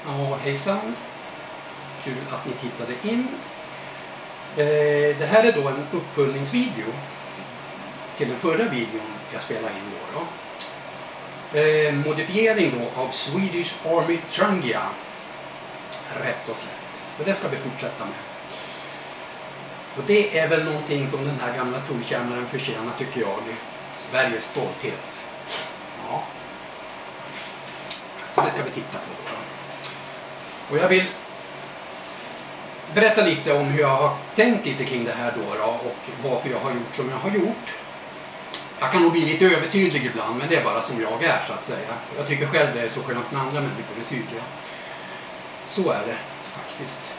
Ja, hejsan. Kul att ni tittade in. Det här är då en uppföljningsvideo till den förra videon jag spelade in då. Modifiering då av Swedish Army Trangia. Rätt och slätt. Så det ska vi fortsätta med. Och det är väl någonting som den här gamla trotjänaren förtjänar, tycker jag. Sveriges stolthet. Ja. Så det ska vi titta på då. Och jag vill berätta lite om hur jag har tänkt lite kring det här då och varför jag har gjort som jag har gjort. Jag kan nog bli lite övertydlig ibland, men det är bara som jag är, så att säga. Jag tycker själv det är så skönt när andra människor är tydliga. Så är det faktiskt.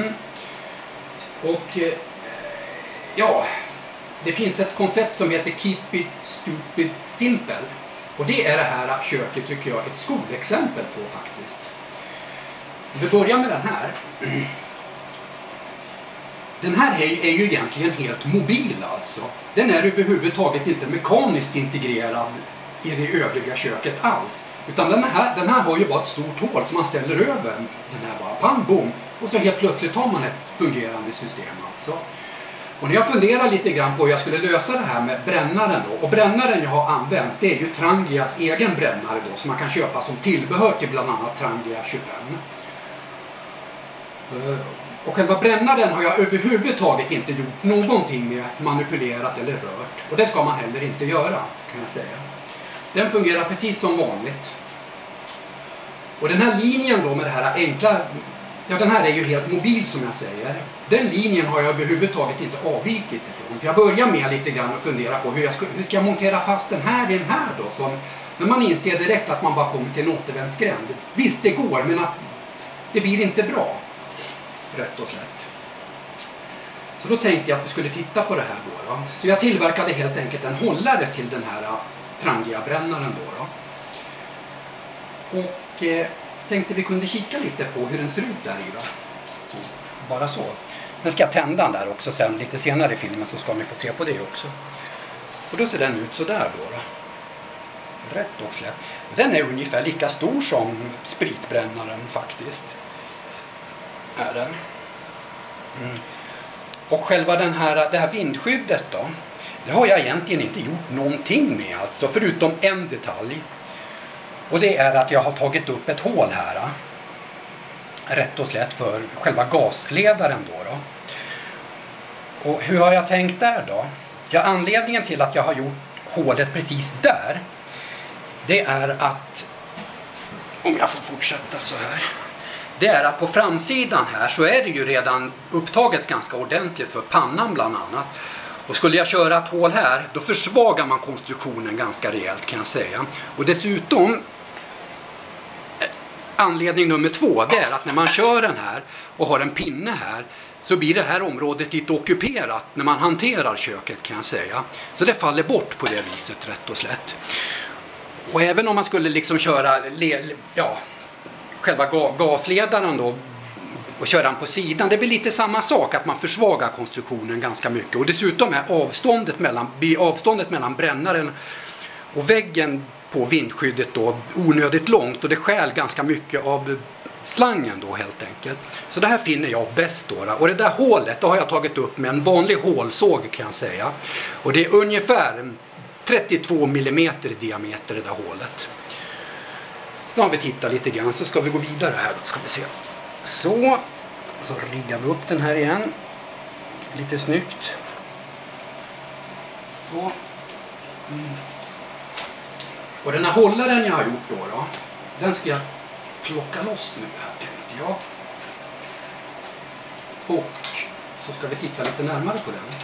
Och ja, det finns ett koncept som heter Keep it stupid simple. Och det är det här köket, tycker jag, ett skolexempel på faktiskt. Vi börjar med den här. Den här är ju egentligen helt mobil alltså. Den är överhuvudtaget inte mekaniskt integrerad i det övriga köket alls. Utan den här har ju bara ett stort hål som man ställer över den här bara. Pang, boom. Och så helt plötsligt har man ett fungerande system alltså. Och när jag funderar lite grann på hur jag skulle lösa det här med brännaren då. Och brännaren jag har använt, det är ju Trangias egen brännare då. Som man kan köpa som tillbehör till bland annat Trangia 25. Och själva brännaren har jag överhuvudtaget inte gjort någonting med manipulerat eller rört. Och det ska man heller inte göra, kan jag säga. Den fungerar precis som vanligt. Och den här linjen då med det här enkla, ja, den här är ju helt mobil som jag säger. Den linjen har jag överhuvudtaget inte avvikit ifrån. För jag börjar med lite grann och fundera på hur ska jag montera fast den här i den här då. Men man inser direkt att man bara kommer till en återvändsgränd. Visst, det går, men att det blir inte bra. Rätt och slätt. Så då tänkte jag att vi skulle titta på det här då. Så jag tillverkade helt enkelt en hållare till den här Trangia-brännaren då. Och tänkte vi kunde kika lite på hur den ser ut där i då. Så, bara så. Sen ska jag tända den där också sen lite senare i filmen, så ska ni få se på det också. Så då ser den ut så där då. Rätt och slätt. Den är ungefär lika stor som spritbrännaren faktiskt. Är den. Och själva det här vindskyddet då, det har jag egentligen inte gjort någonting med alltså, förutom en detalj. Och det är att jag har tagit upp ett hål här. Rätt och slätt för själva gasledaren då. Och hur har jag tänkt där då? Ja, anledningen till att jag har gjort hålet precis där, det är att, om jag får fortsätta så här, det är att på framsidan här så är det ju redan upptaget ganska ordentligt för pannan bland annat. Och skulle jag köra ett hål här, då försvagar man konstruktionen ganska rejält, kan jag säga. Och dessutom, anledning nummer 2, det är att när man kör den här och har en pinne här, så blir det här området lite ockuperat när man hanterar köket, kan jag säga. Så det faller bort på det viset, rätt och slätt. Och även om man skulle liksom köra själva gasledaren då och köra den på sidan, det blir lite samma sak, att man försvagar konstruktionen ganska mycket. Och dessutom är avståndet mellan brännaren och väggen på vindskyddet då onödigt långt, och det stjäl ganska mycket av slangen då helt enkelt. Så det här finner jag bäst då. Och det där hålet, då har jag tagit upp med en vanlig hålsåg, kan jag säga. Och det är ungefär 32 mm i diameter, det där hålet. Nu har vi tittat lite grann, så ska vi gå vidare här då, ska vi se. Så riggar vi upp den här igen. Lite snyggt. Så. Och den här hållaren jag har gjort då, den ska jag plocka loss nu här, tänkte jag. Och så ska vi titta lite närmare på den.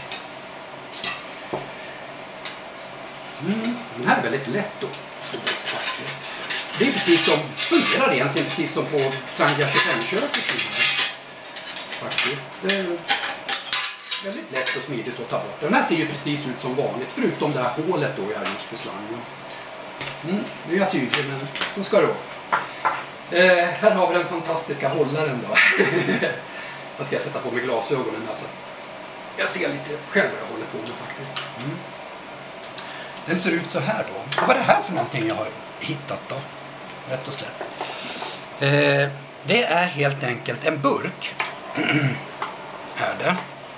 Den här är väldigt lätt att få bort faktiskt. Det är precis som, fungerar egentligen precis som på Trangia 25-köket faktiskt. Det är väldigt lätt och smidigt att ta bort. Den här ser ju precis ut som vanligt, förutom det här hålet då jag har gjort för slangen. Nu är jag tydlig, men så ska det vara. Här har vi den fantastiska hållaren då. Jag ska sätta på mig glasögonen där, så jag ser lite själv vad jag håller på med faktiskt. Den ser ut så här då. Vad är det här för någonting jag har hittat då? Rätt och slätt. det är helt enkelt en burk. Är det.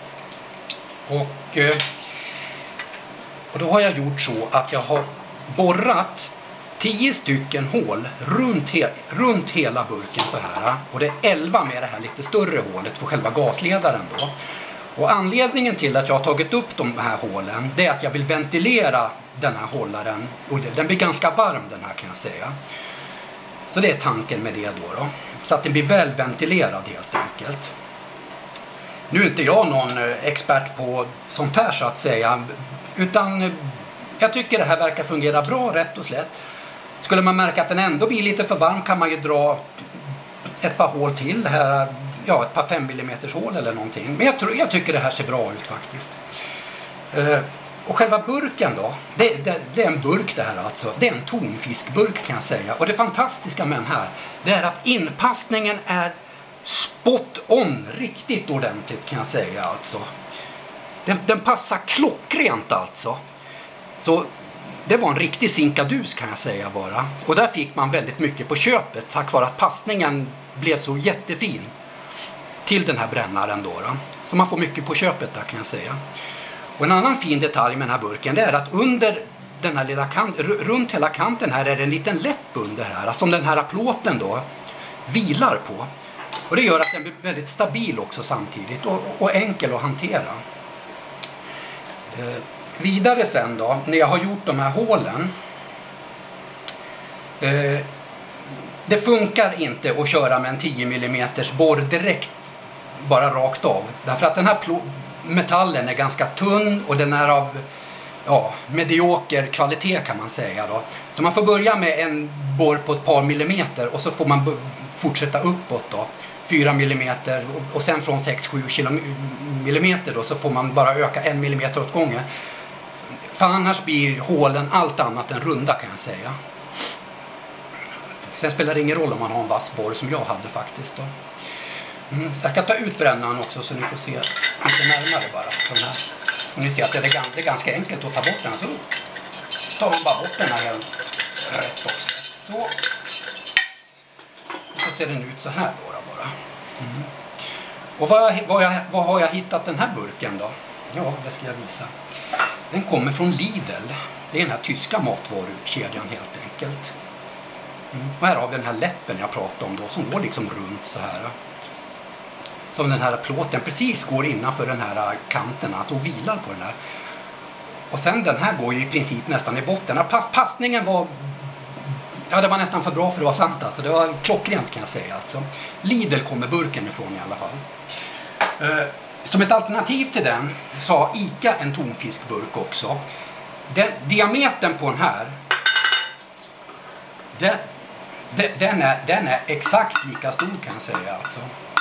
Och då har jag gjort så att jag har borrat 10 stycken hål runt hela burken så här. Och det är 11 med det här lite större hålet för själva gasledaren då. Och anledningen till att jag har tagit upp de här hålen, det är att jag vill ventilera den här hållaren. Och den blir ganska varm den här, kan jag säga. Så det är tanken med det då. Så att den blir väl ventilerad helt enkelt. Nu är inte jag någon expert på sånt här så att säga. Utan jag tycker det här verkar fungera bra, rätt och slätt. Skulle man märka att den ändå blir lite för varm kan man ju dra ett par hål till här. Ja, ett par 5 mm hål eller någonting. Men jag tycker det här ser bra ut faktiskt. Och själva burken då, det är en burk det här alltså. Det är en tonfiskburk kan jag säga. Och det fantastiska med den här, det är att inpassningen är spot on, riktigt ordentligt kan jag säga alltså. Den passar klockrent alltså. Så det var en riktig sinkadus kan jag säga bara. Och där fick man väldigt mycket på köpet tack vare att passningen blev så jättefin till den här brännaren då. Så man får mycket på köpet där kan jag säga. Och en annan fin detalj med den här burken, det är att under den här lilla kanten, runt hela kanten här är det en liten läpp under här som den här plåten då vilar på. Och det gör att den blir väldigt stabil också samtidigt och enkel att hantera. Vidare sen då, när jag har gjort de här hålen. Det funkar inte att köra med en 10 mm borr direkt bara rakt av. Därför att den här metallen är ganska tunn och den är av medioker kvalitet kan man säga då. Så man får börja med en borr på ett par millimeter och så får man fortsätta uppåt då. 4 mm och sen från 6-7 mm då så får man bara öka 1 mm åt gången. För annars blir hålen allt annat än runda kan jag säga. Sen spelar det ingen roll om man har en vass borr som jag hade faktiskt då. Jag kan ta ut brännaren också så ni får se lite närmare bara. Så här. Och ni ser att det är ganska enkelt att ta bort den. Så tar man bara bort den här helt rätt också. Så. Och så ser den ut så här bara. Och vad har jag hittat den här burken då? Ja, det ska jag visa. Den kommer från Lidl. Det är den här tyska matvarukedjan helt enkelt. Och här har vi den här läppen jag pratade om då som går liksom runt så här. Som den här plåten precis går innanför den här kanten, alltså och vilar på den här. Och sen den här går ju i princip nästan i botten. Passningen var, det var nästan för bra för att vara sant alltså. Det var klockrent kan jag säga alltså. Lidl kommer burken ifrån i alla fall. Som ett alternativ till den så har Ica en tonfiskburk också. Diametern på den här den är exakt lika stor kan jag säga alltså.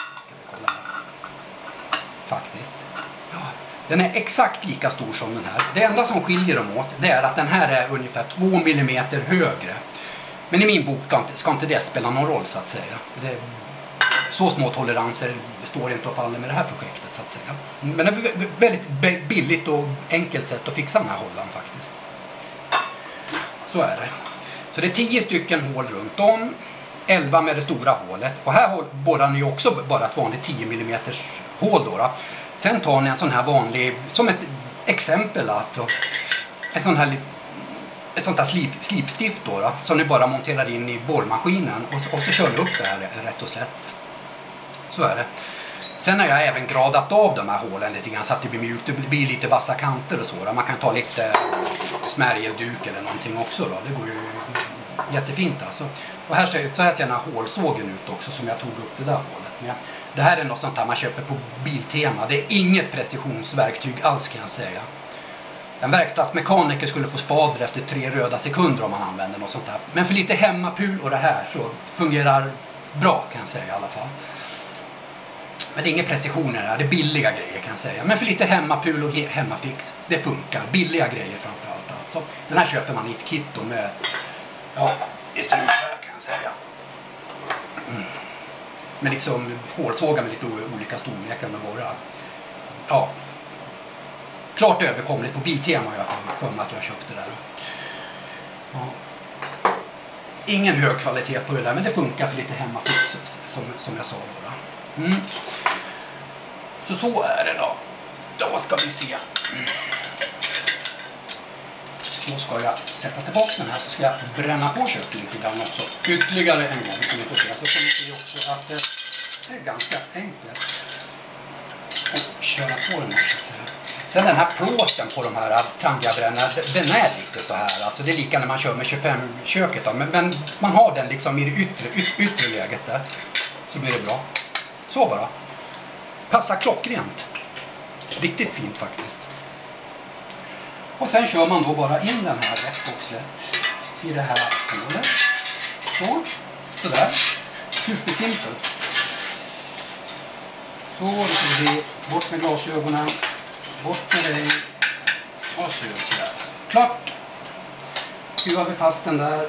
Faktiskt. Ja, den är exakt lika stor som den här. Det enda som skiljer dem åt det är att den här är ungefär 2 mm högre. Men i min bok ska inte det spela någon roll så att säga. Så små toleranser står inte och faller med det här projektet så att säga. Men det är väldigt billigt och enkelt sätt att fixa den här hållaren faktiskt. Så är det. Så det är 10 stycken hål runt om. 11 med det stora hålet. Och här borrar ni också bara ett vanligt 10 mm hål då. Sen tar ni en sån här vanlig, som ett exempel alltså. Ett sånt här slipstift då, som ni bara monterar in i borrmaskinen. Och så kör ni upp det här rätt och slätt. Så är det. Sen har jag även gradat av de här hålen lite grann så att det blir mjukt. Det blir lite vassa kanter och så. Man kan ta lite smärgelduk eller någonting också då. Det går ju jättefint alltså. Och så här ser den här hålsågen ut också som jag tog upp det där hålet med. Det här är något sånt här man köper på Biltema. Det är inget precisionsverktyg alls kan jag säga. En verkstadsmekaniker skulle få spader efter 3 röda sekunder om man använder något sånt här. Men för lite hemmapul och det här så fungerar bra kan jag säga i alla fall. Men det är ingen precision i det här, det är billiga grejer kan jag säga. Men för lite hemmapul och hemmafix, det funkar. Billiga grejer framförallt alltså. Den här köper man i ett kit då med, det är slut kan jag säga. Men liksom hålsågar med lite olika storlekar med borrar. Ja. Klart överkomligt på Biltema har jag för mig att jag köpte där. Ja. Ingen hög kvalitet på det där, men det funkar för lite hemmafix som jag sa bara. Så är det då. Då ska vi se. Då ska jag sätta tillbaka den här, så ska jag bränna på köket lite grann också. Ytterligare en gång, så ni får se. Så ska ni se också att det är ganska enkelt att köra på den här. Sen den här plåten på de här Trangia-brännarna, den är lite så här. Alltså det är lika när man kör med 25-köket då. Men man har den liksom i det yttre läget där. Så blir det bra. Så bara. Passar klockrent. Riktigt fint faktiskt. Och sen kör man då bara in den här rätt och slätt i det här hålet. Sådär. Supersimpelt. Så, då ska vi bort med glasögonen. Bort med dig. Och så gör vi sådär. Klart. Skruvar vi fast den där.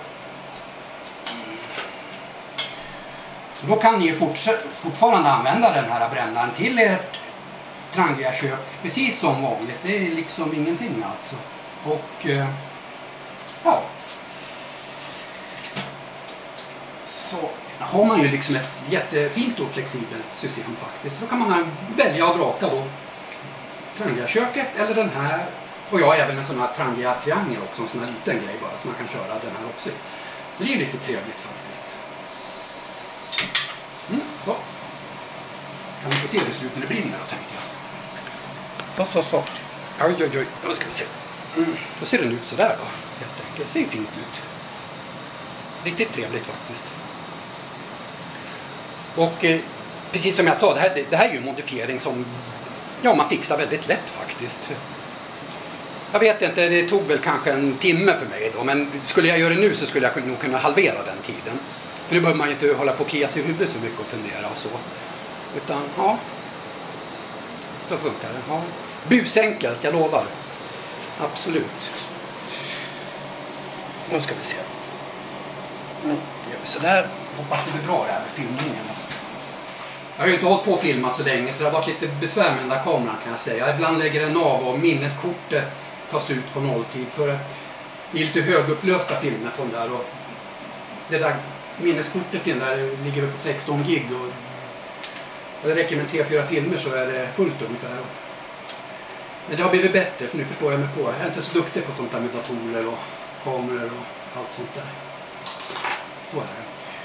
Så då kan ni ju fortfarande använda den här brännaren till ert Trangia-kök. Precis som vanligt. Det är liksom ingenting alltså. Och ja. Så har man ju liksom ett jättefint och flexibelt system faktiskt. Så kan man välja att vraka då Trangia-köket eller den här. Och jag har även en sån här Trangia-triangel också, en sån här liten grej bara, så man kan köra den här också i. Så det är lite trevligt faktiskt. Så. Kan vi få se hur det ser ut när det brinner då, tänkte jag. Så. Oj. Då ska vi se. Då ser den ut så där då, helt enkelt. Det ser fint ut. Riktigt trevligt faktiskt. Och precis som jag sa, det här är ju en modifiering som man fixar väldigt lätt faktiskt. Jag vet inte, det tog väl kanske en timme för mig då, men skulle jag göra det nu så skulle jag nog kunna halvera den tiden. För nu behöver man ju inte hålla på och klia sig i huvudet så mycket och fundera och så. Utan, så funkar det. Ja. Busenkelt, jag lovar. Absolut. Nu ska vi se. Gör vi sådär. Hoppas det blir bra det här med filmningen. Jag har ju inte hållit på att filma så länge, så det har varit lite besvär med den där kameran, kan jag säga. Ibland lägger den av och minneskortet tar slut på nolltid. För det är lite högupplösta filmer på den där. Och det där minneskortet in där ligger på 16 gig. Och det räcker med 3-4 filmer så är det fullt ungefär. Men det har blivit bättre, för nu förstår jag mig på. Jag är inte så duktig på sånt där med datorer och kameror och allt sånt där. Så är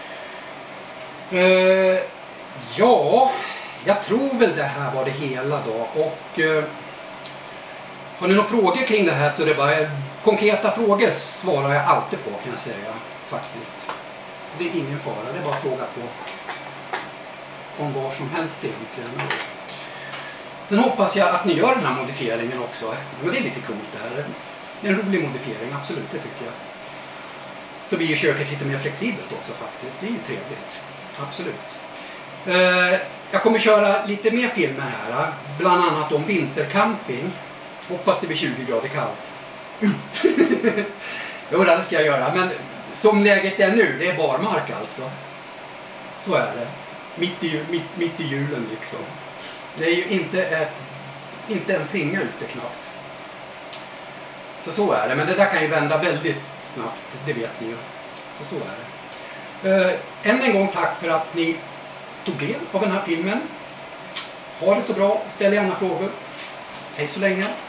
det. Ja, jag tror väl det här var det hela då. Och har ni några frågor kring det här så är det bara konkreta frågor svarar jag alltid på, kan jag säga faktiskt. Så det är ingen fara, det är bara att fråga på om vad som helst egentligen. Sen hoppas jag att ni gör den här modifieringen också. Men det är lite coolt det här. Det är en rolig modifiering, absolut, det tycker jag. Så blir ju köket lite mer flexibelt också faktiskt. Det är ju trevligt, absolut. Jag kommer köra lite mer filmer här. Bland annat om vintercamping. Hoppas det blir 20 grader kallt. Jo, det ska jag göra. Men som läget är nu, det är barmark alltså. Så är det. Mitt i julen liksom. Det är ju inte en flinga ute knappt. Så är det. Men det där kan ju vända väldigt snabbt. Det vet ni ju. Så är det. Än en gång tack för att ni tog del av den här filmen. Ha det så bra. Ställ gärna frågor. Hej så länge.